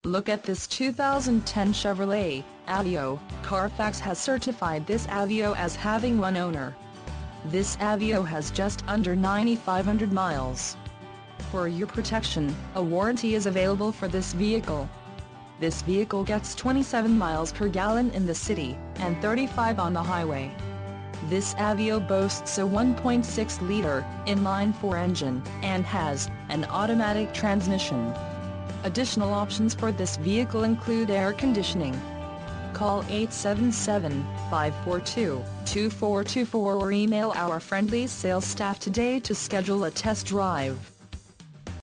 Look at this 2010 Chevrolet Aveo. Carfax has certified this Aveo as having one owner. This Aveo has just under 9,500 miles. For your protection, a warranty is available for this vehicle. This vehicle gets 27 miles per gallon in the city, and 35 on the highway. This Aveo boasts a 1.6-liter inline-4 engine, and has an automatic transmission. Additional options for this vehicle include air conditioning. Call 877-542-2424 or email our friendly sales staff today to schedule a test drive.